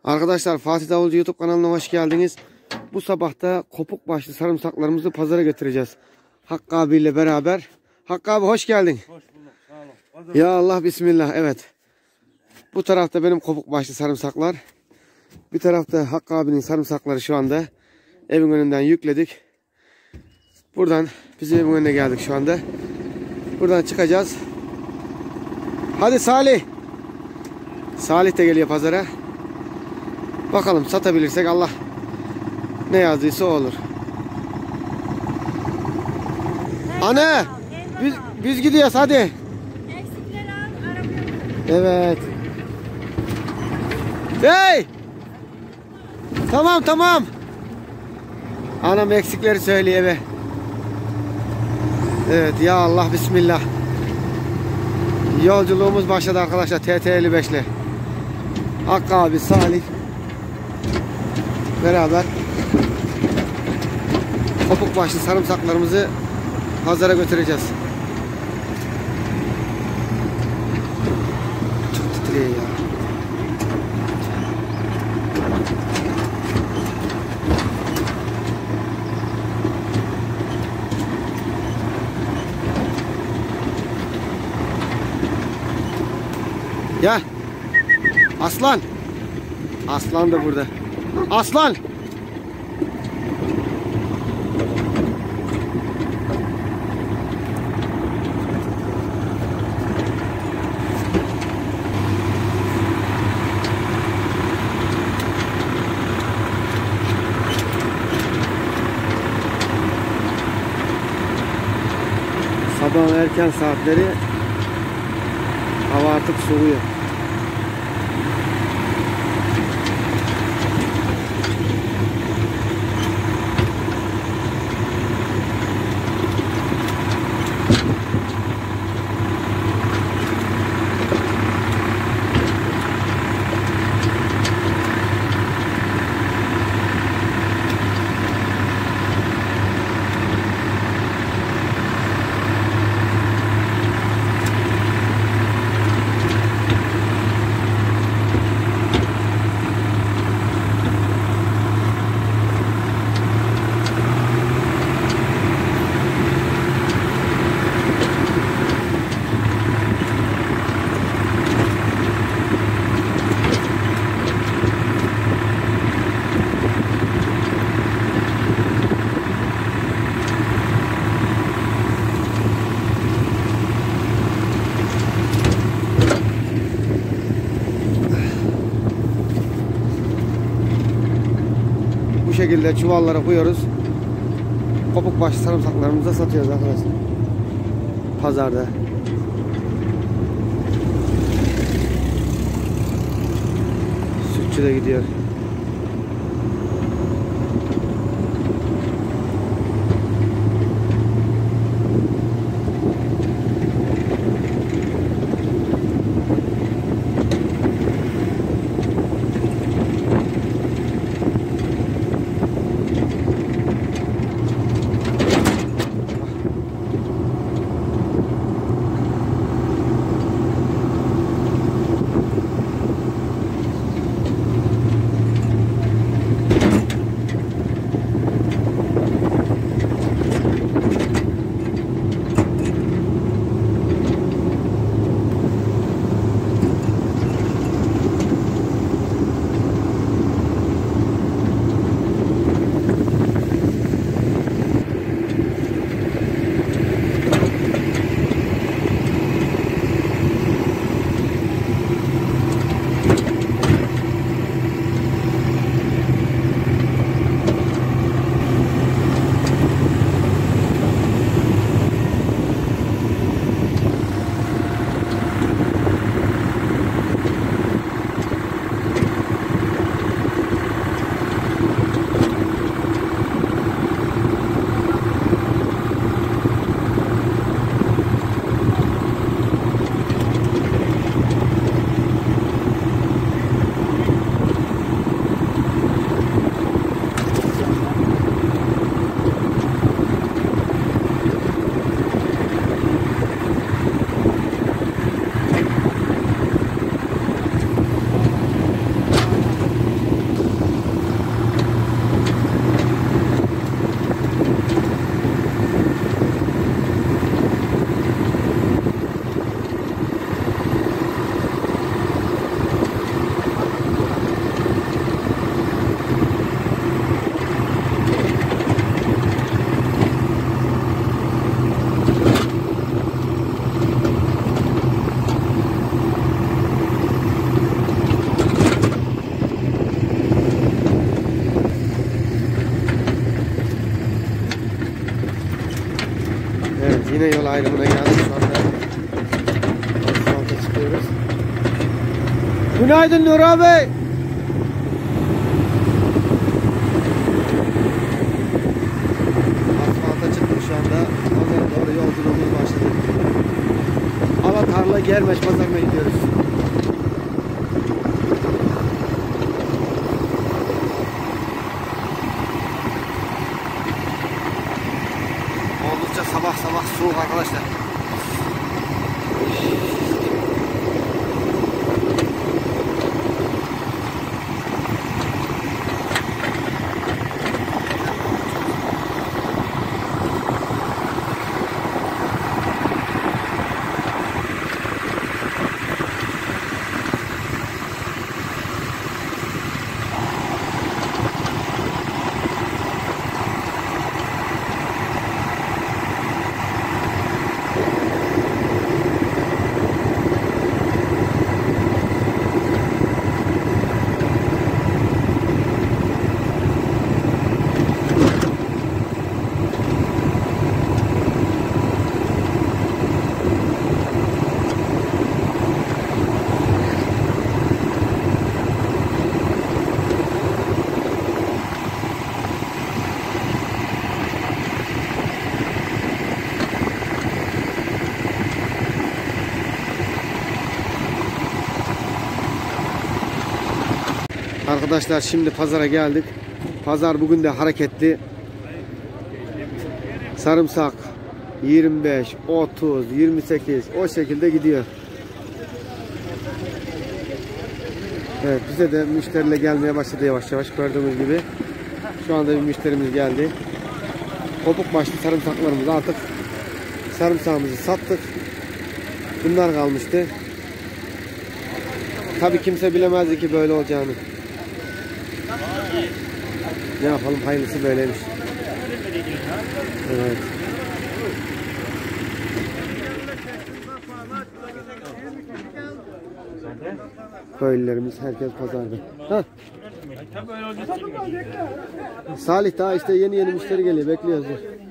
Arkadaşlar Fatih Davulcu YouTube kanalına hoş geldiniz. Bu sabah da kopuk başlı sarımsaklarımızı pazara götüreceğiz. Hakkı abiyle beraber. Hakkı abi hoş geldin. Hoş bulduk. Sağ olun. Ya Allah bismillah. Evet. Bu tarafta benim kopuk başlı sarımsaklar. Bir tarafta Hakkı abinin sarımsakları şu anda. Evin önünden yükledik. Buradan bizim evin önüne geldik şu anda. Buradan çıkacağız. Hadi Salih. Salih de geliyor pazara. Bakalım satabilirsek Allah ne yazdıysa o olur. Anne biz gidiyoruz hadi. Eksikleri al, arabaya. Evet. Hey! Tamam. Anam eksikleri söylüyor be. Evet ya Allah bismillah. Yolculuğumuz başladı arkadaşlar TT55 ile. Hakkı abi, Salih beraber kopuk başlı sarımsaklarımızı pazara götüreceğiz. Çok titriyor ya. Gel. Aslan. Aslan da burada. Aslan. Sabahın erken saatleri hava artık soğuyor. Bu şekilde çuvallara koyuyoruz. Kopuk başlı sarımsaklarımızı da satıyoruz arkadaşlar. Pazarda. Sütçü de gidiyor. yol ayrımına geldik şu anda. Asfalta çıkıyoruz. Günaydın Nur abi. Asfalta çıktık şu anda. Pazara doğru yolculuğumuz başladı. Avatar'la Germeş pazarına gidiyoruz. Oldukça sabah soğuk arkadaşlar. Arkadaşlar şimdi pazara geldik. Pazar bugün de hareketli. Sarımsak 25, 30, 28 o şekilde gidiyor. Evet, bize de müşteriyle gelmeye başladı yavaş yavaş, gördüğünüz gibi. Şu anda bir müşterimiz geldi. Kopuk başlı sarımsaklarımız, artık sarımsağımızı sattık. Bunlar kalmıştı. Tabii kimse bilemezdi ki böyle olacağını. Ne yapalım, hayırlısı böyleymiş. Evet. Köylülerimiz, herkes pazarda. Hah. Salih daha işte yeni müşteri geliyor, bekliyoruz.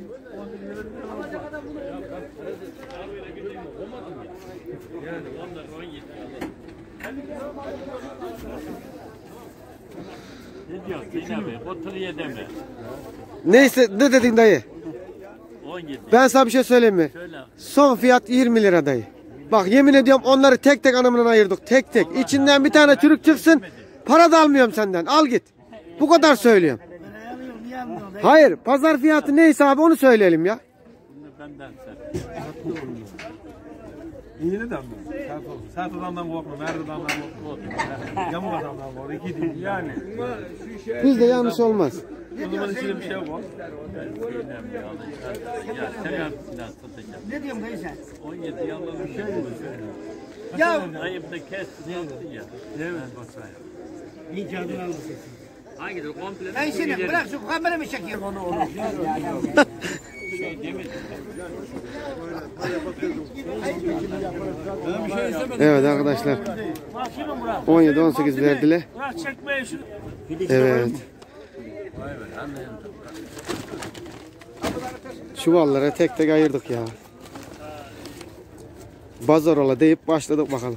Ne diyorsun Zeynep abi? Otur ye deme. Neyse, ne dedin dayı? 17. Ben sana bir şey söyleyeyim mi? Söyle. Son fiyat 20 lira dayı. Bak yemin ediyorum, onları tek tek anamından ayırdık. Tek tek. İçinden bir tane çürük çıksın. Para da almıyorum senden. Al git. Bu kadar söylüyorum. Hayır. Pazar fiyatı neyse abi onu söyleyelim ya. Bunu benden sen. İyi de mi? Sert adamdan korkma, mert adamdan korkma. Yamuk adamdan korkma. İki değil yani. Bizde yanlış olmaz. O zaman içinde bir şey yok. Ya sen yapsınlar satacağım. Ne diyorsun dayı sen? 17 yalnız bir şey olur. Ya Dayım da kesti sattı ya. Evet basaya. bir canını almışsın. Hangi de komple? Dayı şimdi bırak şu kameramı çekeyim. Onu olur. Evet arkadaşlar. 17-18 verdiler. Bırak çekmeyin şunu. Evet. Çuvallara tek tek ayırdık ya. Bazarola deyip başladık bakalım.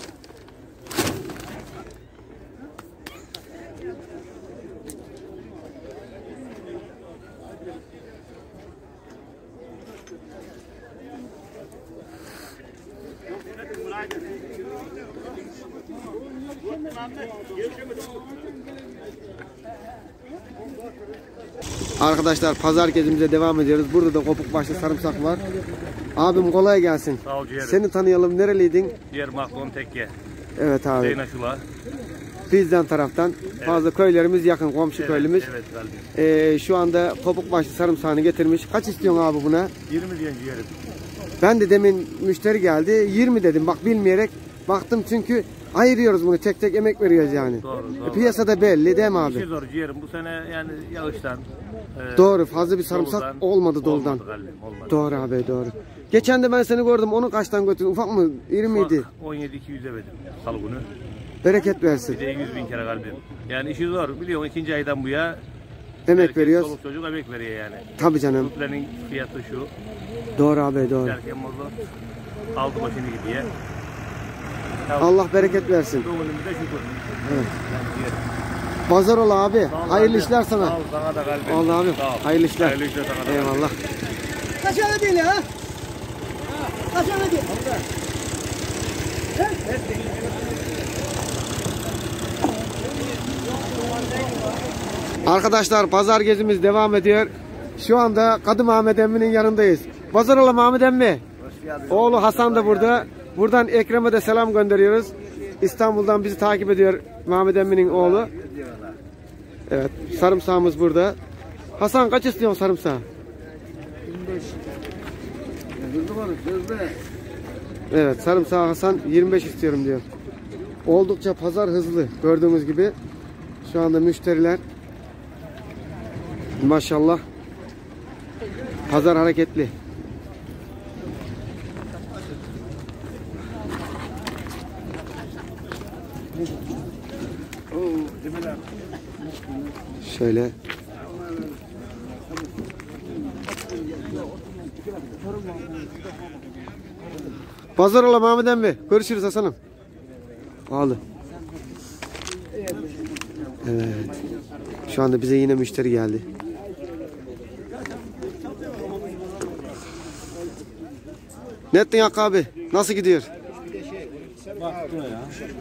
Arkadaşlar pazar gezimize devam ediyoruz. Burada da kopuk başlı sarımsak var. Abim kolay gelsin. Sağ ol ciğerim. Seni tanıyalım. Nereliydin? Ciğer Maklon Tekke. Evet abi. Zeynep Şula. Bizden taraftan. Fazla köylerimiz yakın. Komşu köylümüz. Evet galiba. Şu anda kopuk başlı sarımsağını getirmiş. Kaç istiyorsun abi buna? 20 diyen ciğerim. Ben de demin müşteri geldi. 20 dedim. Bak bilmeyerek baktım, çünkü ayırıyoruz bunu. Tek tek emek veriyoruz yani. Doğru. Piyasada belli değil mi İşi abi? zor ciğerim. Bu sene yani yağıştan. Doğru. Fazla bir sarımsak Doldan, olmadı doldan. Olmadı galiba. Olmadı. Doğru abi, doğru. Geçen de ben seni gördüm. Onu kaçtan götürdün? Ufak mı? 20 miydi? 17-200'e verdim salı günü. Bereket versin. Bir de 100.000 kere galiba. Yani işi zor. Biliyorsun ikinci aydan bu ya Emek Herkes, veriyoruz. Çoluk çocuk emek veriyor yani. Tabii canım. Sütlerin fiyatı şu. Doğru abi doğru. Derken mozu aldı başını gidiyor. Allah bereket versin. Bugünümüzde şükür. Evet. Yani diyelim. Pazar ol abi. Sağ ol Hayırlı abi. işler Sağ sana. ol, sana da kalbim. Allah abi. Sağ ol. Hayırlı işler. Hayırlı işler sana da. Eyvallah. Kaç tane değil ya? Kaç tane değil? Arkadaşlar pazar gezimiz devam ediyor. Şu anda Kadı Mahmet Emmi'nin yanındayız. Pazar ola Mahmet Emmi. Oğlu Hasan da burada. Buradan Ekrem'e de selam gönderiyoruz. İstanbul'dan bizi takip ediyor Mahmet Emmi'nin oğlu. Evet, sarımsağımız burada. Hasan kaç istiyorsun sarımsağı? 25. Evet, sarımsağı Hasan 25 istiyorum diyor. Oldukça pazar hızlı gördüğümüz gibi. Şu anda müşteriler maşallah pazar hareketli. Şöyle. Pazar ola Mahmet emmi. Görüşürüz Hasan'ım. Pahalı. Evet. Şu anda bize yine müşteri geldi. Ne ettin Hakkı abi? Nasıl gidiyor? Bak dur ya.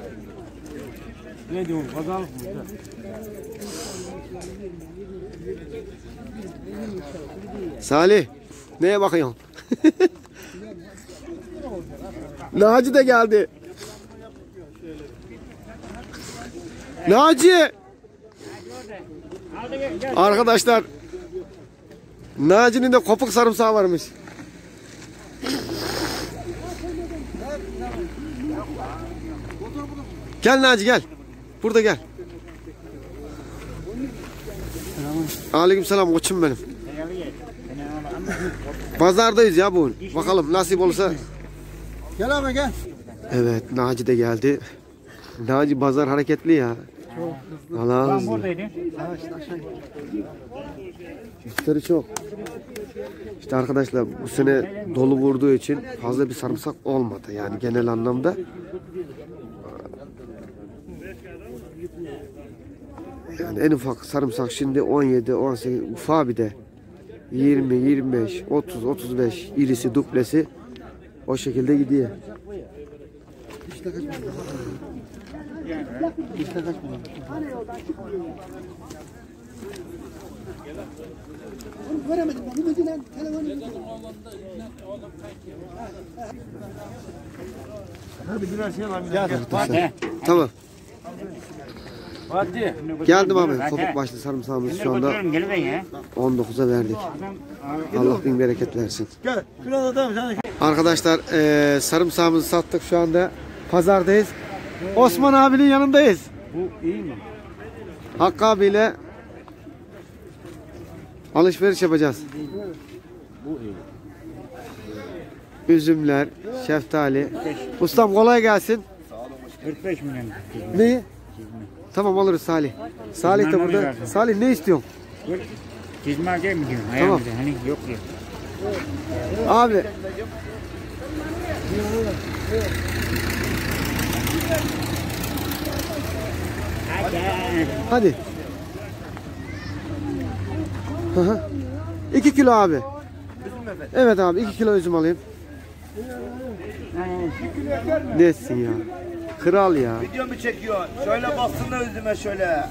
Ne diyorsun? Pazarlık mı? Salih, neye bakıyorsun? Naci de geldi. Naci! Arkadaşlar, Naci'nin de kopuk sarımsağı varmış. Gel Naci gel. Burada gel. Aleykümselam koçum benim. Pazardayız ya bugün. Bakalım nasip olursa. Gel abi gel. Evet, Naci de geldi. Naci pazar hareketli ya. Allah hızlı. Müşteri çok. İşte arkadaşlar bu sene dolu vurduğu için fazla bir sarımsak olmadı yani genel anlamda. Yani en ufak sarımsak şimdi 17, 18, ufağı bir de 20, 25, 30, 35 irisi, duplesi o şekilde gidiyor. Göremedim ben. Bu müziğinden telefonu. Hadi biraz şey alayım. Gel. Tamam. Hadi. Geldim abi. Kopuk başlı sarımsağımız şu anda 19'a verdik. Allah bin bereket versin. Gel. Şurada da sen. Arkadaşlar sarımsağımızı sattık şu anda. Pazardayız. Osman abinin yanındayız. Bu iyi mi? Hakkı abiyle alışveriş yapacağız. Üzümler, şeftali. Ustam kolay gelsin. 45 milyon. Neyi? Tamam alırız Salih. Salih de burada. Salih ne istiyorsun? Çizme alacak mı diyorsun? Tamam. Ayağımıza hani yok diyor. Abi. Hadi. Hı hı. 2 kilo abi. Evet abi 2 kilo üzüm alayım. Nesin ya? Kral ya. Video mu çekiyor? Şöyle baksana üzüme şöyle.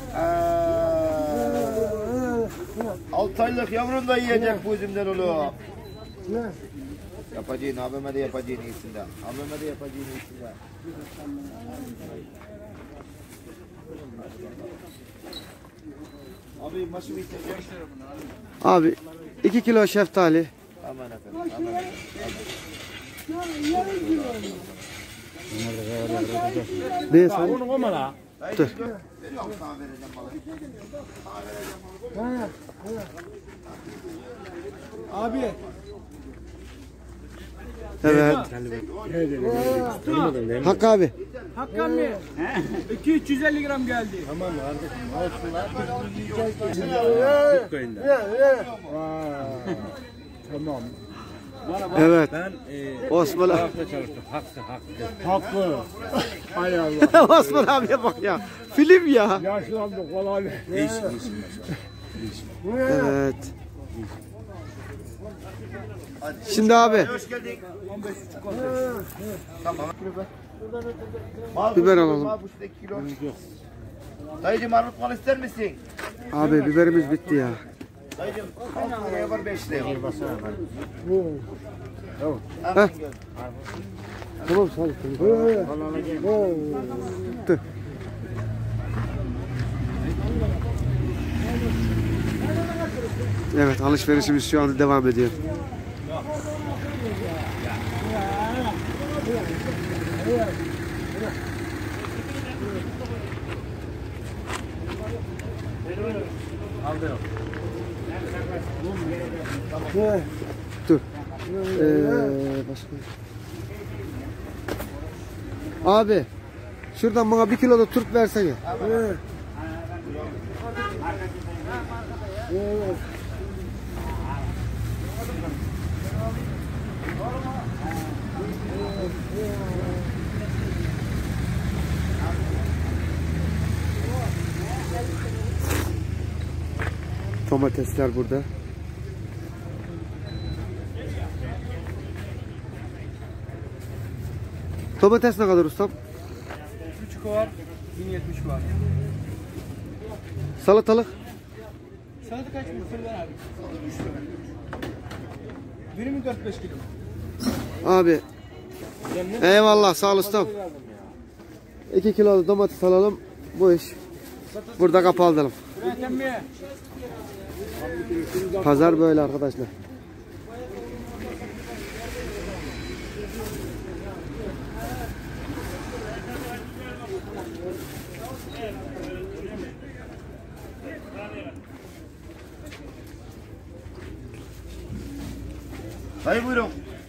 6 aylık yavrum da yiyecek bu üzümden oğlum. Yapacağın, abime de yapacağın iyisinden. Abime de yapacağın iyisinden. Abi maçı bitecek. Abi 2 kilo şeftali. Aman efendim, aman. Ne sen? Onu koyma la. Dur. Abi. Evet. Hakkı abi. Hakkı abi. 250 gram geldi. Tamam. Evet. Ben Osman abi. çalıştım. Hakkı. Hay Allah. Osman abiye bak ya. Film ya. Yaşlandık kolay. Evet. Şimdi abi. Biber alalım. Dayıcım armut mal ister misin? Abi biberimiz bitti ya. Dayıcım 6 liraya var 5 liraya var. Heh. Tamam sağ ol. Dur. Evet, alışverişimiz şu anda devam ediyor. Dur. Başka. Abi, şuradan bana 1 kilo da turp versene. Domatesler burada. Domates ne kadar ustam? 3 var, 1070 var. Salatalık? Salata kaç mı? Fırlar abi. 3 lira. Biri mi 4-5 kilo? Abi. Eyvallah sağ ol ustam. 2 kilo domates alalım. Bu iş burada kapatalım. Pazar böyle arkadaşlar. Dayı buyurun.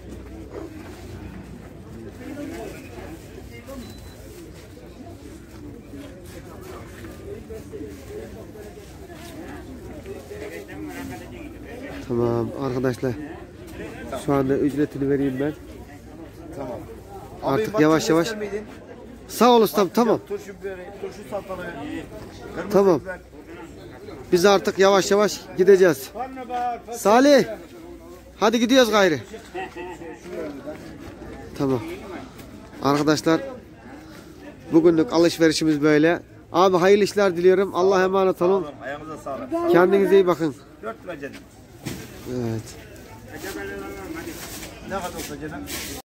Tamam arkadaşlar. Şu anda ücretini vereyim ben. Tamam. Artık yavaş yavaş. Sağ ol ustam tamam. Turşu biberi, turşu salatalığı. Kırmızı Tamam. biber. Biz artık yavaş yavaş gideceğiz. Salih. Hadi gidiyoruz gayrı. Tamam. Arkadaşlar bugünlük alışverişimiz böyle. Abi hayırlı işler diliyorum. Allah'a emanet olun. Ayağınıza sağlık. Kendinize iyi bakın. 4 lira canım. Evet. Ne kadar olsa canım?